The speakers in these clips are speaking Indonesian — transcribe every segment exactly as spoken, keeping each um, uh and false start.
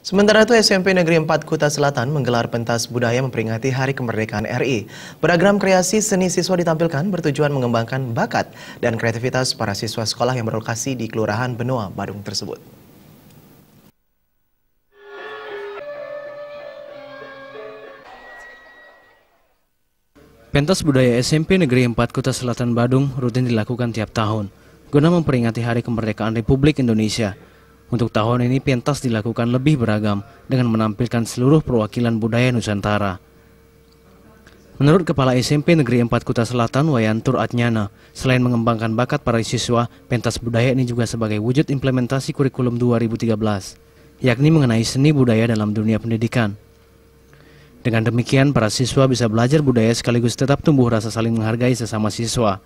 Sementara itu, S M P Negeri empat Kuta Selatan menggelar pentas budaya memperingati Hari Kemerdekaan R I. Beragam kreasi seni siswa ditampilkan bertujuan mengembangkan bakat dan kreativitas para siswa sekolah yang berlokasi di Kelurahan Benoa, Badung tersebut. Pentas budaya S M P Negeri empat Kuta Selatan Badung rutin dilakukan tiap tahun guna memperingati Hari Kemerdekaan Republik Indonesia. Untuk tahun ini pentas dilakukan lebih beragam dengan menampilkan seluruh perwakilan budaya Nusantara. Menurut Kepala S M P Negeri empat Kuta Selatan Wayantur Atnyana, selain mengembangkan bakat para siswa, pentas budaya ini juga sebagai wujud implementasi kurikulum dua ribu tiga belas, yakni mengenai seni budaya dalam dunia pendidikan. Dengan demikian, para siswa bisa belajar budaya sekaligus tetap tumbuh rasa saling menghargai sesama siswa.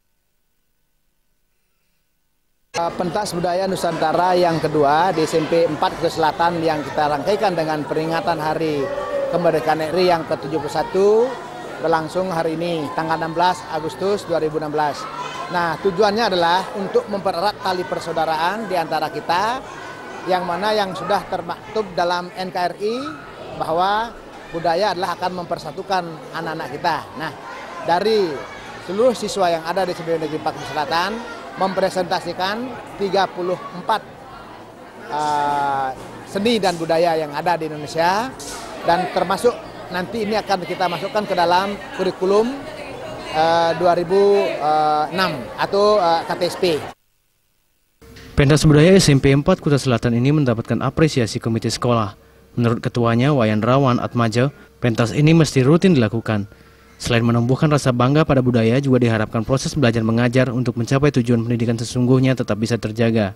Pentas budaya Nusantara yang kedua di S M P empat Kuta Selatan yang kita rangkaikan dengan peringatan Hari Kemerdekaan R I yang ke tujuh puluh satu berlangsung hari ini tanggal enam belas Agustus dua ribu enam belas. Nah, tujuannya adalah untuk mempererat tali persaudaraan di antara kita, yang mana yang sudah termaktub dalam N K R I bahwa budaya adalah akan mempersatukan anak-anak kita. Nah, dari seluruh siswa yang ada di S M P Negeri empat Kuta Selatan mempresentasikan tiga puluh empat uh, seni dan budaya yang ada di Indonesia, dan termasuk nanti ini akan kita masukkan ke dalam kurikulum uh, dua ribu enam atau uh, K T S P. Pentas budaya S M P empat Kuta Selatan ini mendapatkan apresiasi komite sekolah. Menurut ketuanya Wayan Rawan Atmaja, pentas ini mesti rutin dilakukan. Selain menumbuhkan rasa bangga pada budaya, juga diharapkan proses belajar mengajar untuk mencapai tujuan pendidikan sesungguhnya tetap bisa terjaga.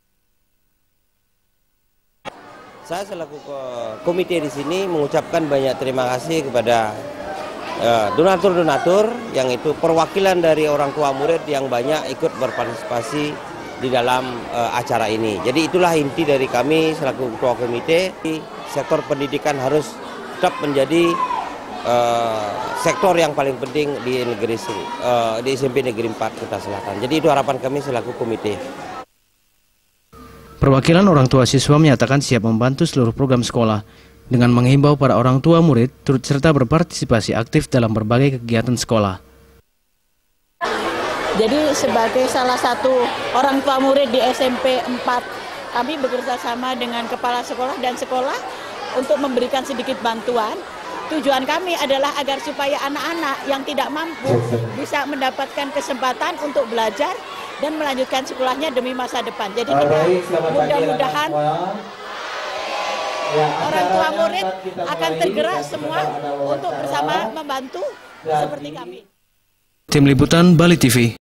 Saya selaku komite di sini mengucapkan banyak terima kasih kepada donatur-donatur, uh, yang itu perwakilan dari orang tua murid yang banyak ikut berpartisipasi di dalam uh, acara ini. Jadi itulah inti dari kami selaku ketua komite. Sektor pendidikan harus tetap menjadi Uh, sektor yang paling penting di negeri uh, di S M P Negeri empat Kuta Selatan. Jadi itu harapan kami selaku komite. Perwakilan orang tua siswa menyatakan siap membantu seluruh program sekolah dengan menghimbau para orang tua murid turut serta berpartisipasi aktif dalam berbagai kegiatan sekolah. Jadi sebagai salah satu orang tua murid di S M P empat, kami bekerja sama dengan kepala sekolah dan sekolah untuk memberikan sedikit bantuan. Tujuan kami adalah agar supaya anak-anak yang tidak mampu bisa mendapatkan kesempatan untuk belajar dan melanjutkan sekolahnya demi masa depan. Jadi kita mudah-mudahan orang tua murid akan tergerak semua untuk bersama membantu seperti kami. Tim Liputan Bali T V.